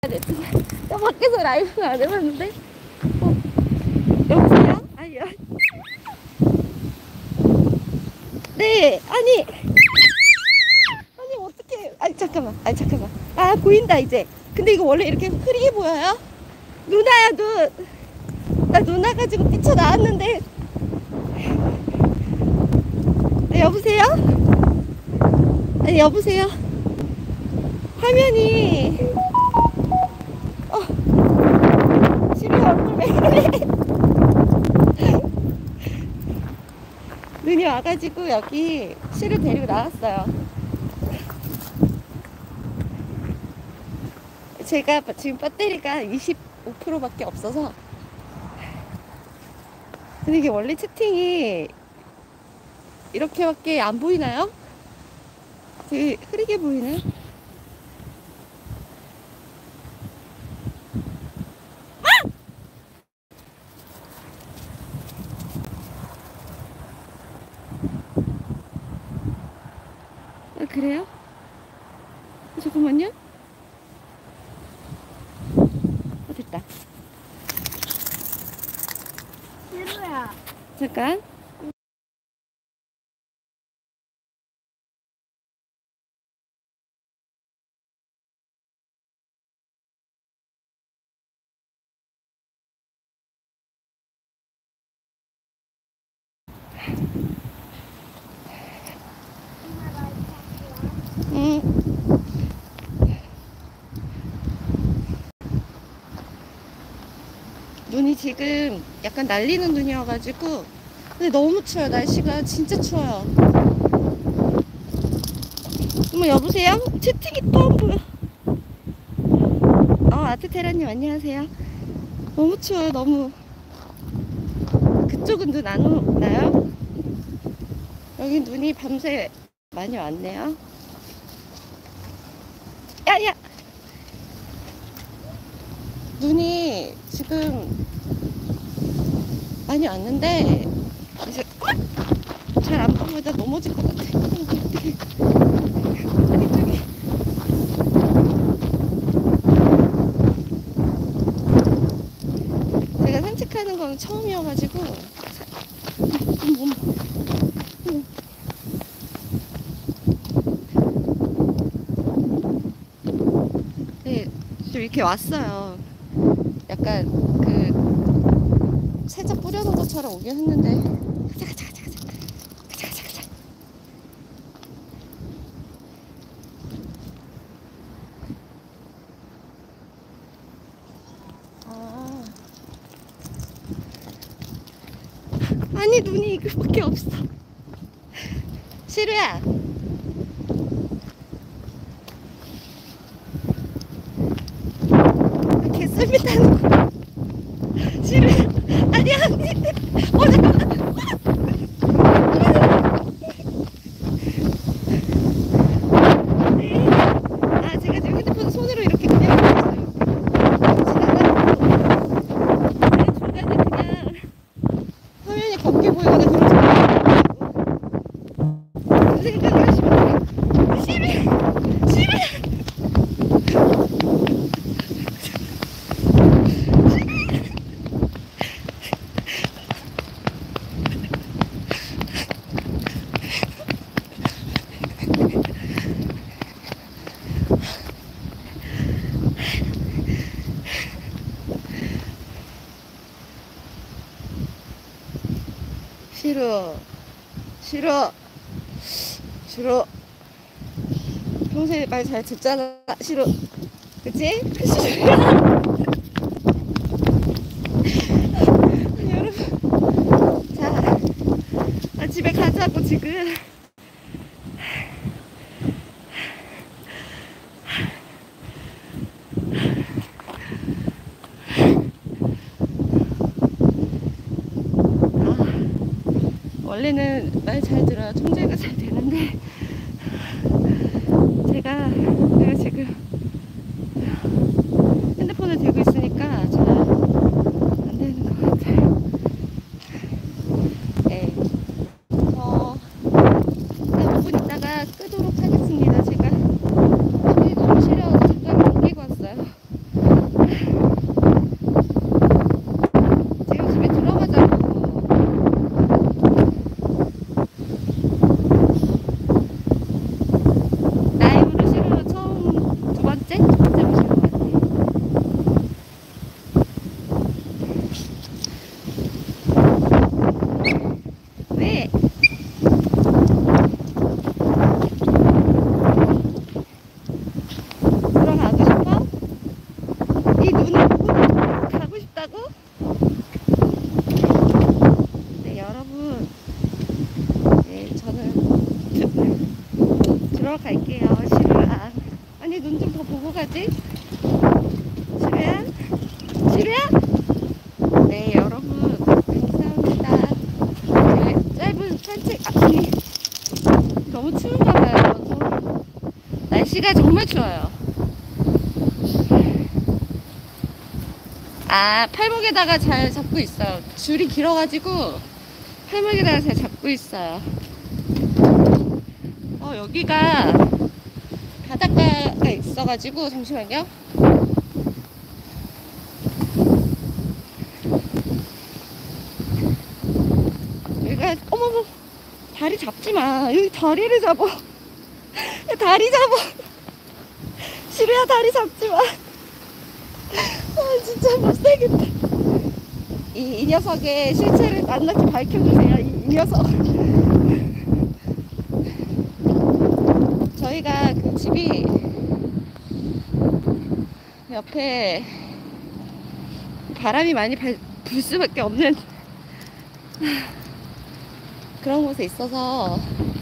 나 밖에서 라이브는 안 해봤는데. 여보세요? 아니야. 네, 아니 어떡해. 아니 잠깐만. 아, 보인다 이제. 근데 이거 원래 이렇게 흐리게 보여요? 누나야, 나 누나 가지고 뛰쳐나왔는데. 네, 여보세요? 아니, 여보세요? 화면이 집에 얼굴 왜 그래? 눈이 와가지고 여기 시를 데리고 나왔어요. 제가 지금 배터리가 25%밖에 없어서. 근데 이게 원래 채팅이 이렇게밖에 안 보이나요? 되게 흐리게 보이네. 아, 그래요? 잠깐만요. 됐다. 시루야. 잠깐. 눈이 지금 약간 날리는 눈이어가지고. 근데 너무 추워요. 날씨가 진짜 추워요. 어머, 여보세요? 채팅이 또 안 보여. 아트테라님 안녕하세요. 너무 추워요. 너무. 그쪽은 눈 안 오나요? 여기 눈이 밤새 많이 왔네요. 야야! 눈이 지금 많이 왔는데 이제 잘 안 보면 나 넘어질 것 같아. 어떡해. 저기. 제가 산책하는 건 처음이어가지고. 네, 좀 이렇게 왔어요. 약간 살짝 뿌려놓은 것처럼 오긴 했는데. 가자. 아니, 눈이 이거밖에 없어. 시루야. 개썰미 타는 거. 시루야. 아니. 잠깐만. 제가 지금 핸드폰 손으로 이렇게 그냥 있어요. 중간에 그냥 화면이 검게 보이거나 그러지 말고 생각을 하시면 돼요. 시루야. 싫어. 평소에 말 잘 듣잖아. 싫어. 그치? 여러분. 자, 집에 가자고 지금. 원래는 말 잘 들어요. 통제가 잘 되는데 제가 지금 핸드폰을 들고 있으니까 잘 안 되는 것 같아요. 네. 한 5분 있다가 끄도록 하겠습니다. 제가 손이 너무 시려서 잠깐 옮기고 왔어요. 이 눈을 보고 가고 싶다고? 네, 여러분. 네, 저는 들어갈게요. 시루야. 아니, 눈 좀 더 보고 가지. 시루야? 시루야? 네, 여러분. 감사합니다. 네, 짧은 산책. 아니, 너무 추운가 봐요. 날씨가 정말 추워요. 아, 팔목에다가 잘 잡고 있어요. 줄이 길어가지고 팔목에다가 잘 잡고 있어요. 여기가 바닷가가 있어가지고 잠시만요. 여기가 어머머, 다리 잡지 마. 여기 다리를 잡아. 다리 잡아. 시루야, 다리 잡지 마. 아, 진짜 못살겠다. 이 녀석의 실체를 낱낱이 밝혀주세요. 이 녀석. 저희가 그 집이 옆에 바람이 많이 불 수밖에 없는 그런 곳에 있어서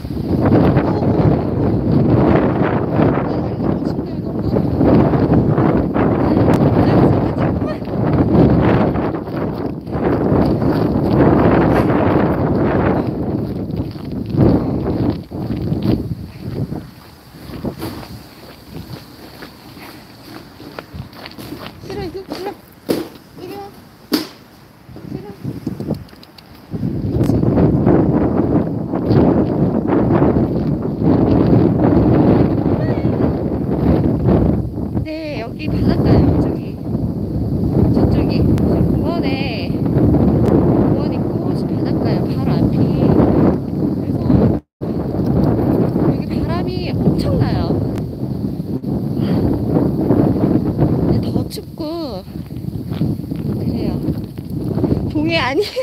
싫어, 이거 싫어. 여기 와. 싫어. 네, 여기 바닷가예요. 저쪽이 공원에 공원 있고 바닷가예요. 바로 앞이. 그래서 여기 바람이 엄청나요. 근데 더 춥고 그래요. 동해 아니에요.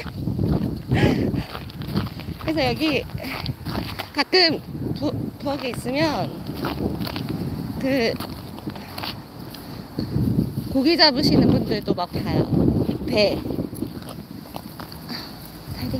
그래서 여기 가끔 부엌에 있으면 그 고기 잡으시는 분들도 막 봐요. 배. 다리.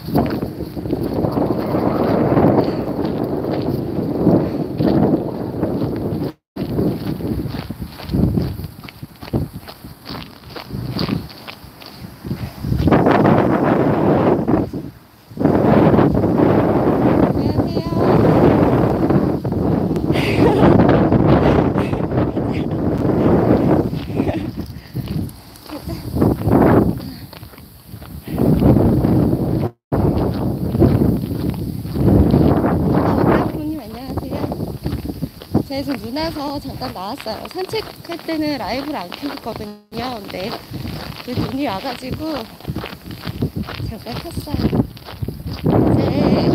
제가 지금 눈 와서 잠깐 나왔어요. 산책할 때는 라이브를 안 켰거든요. 근데 그 눈이 와가지고 잠깐 켰어요. 이제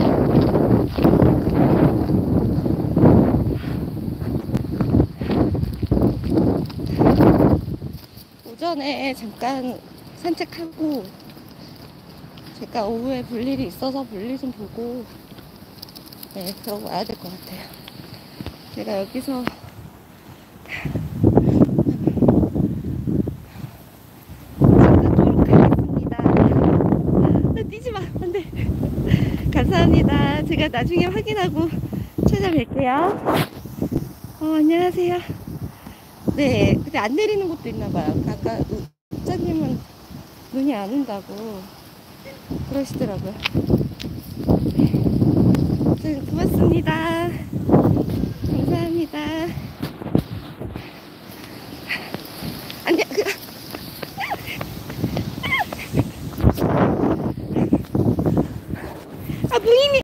오전에 잠깐 산책하고 제가 오후에 볼 일이 있어서 볼일 좀 보고 네, 그러고 와야 될 것 같아요. 제가 여기서 찍도록 하겠습니다. 나 뛰지 마. 안 돼. 감사합니다. 제가 나중에 확인하고 찾아뵐게요. 안녕하세요. 네, 근데 안 내리는 곳도 있나봐요. 아까 목자님은 눈이 안 온다고 그러시더라고요. 네. 고맙습니다. 감사합니다.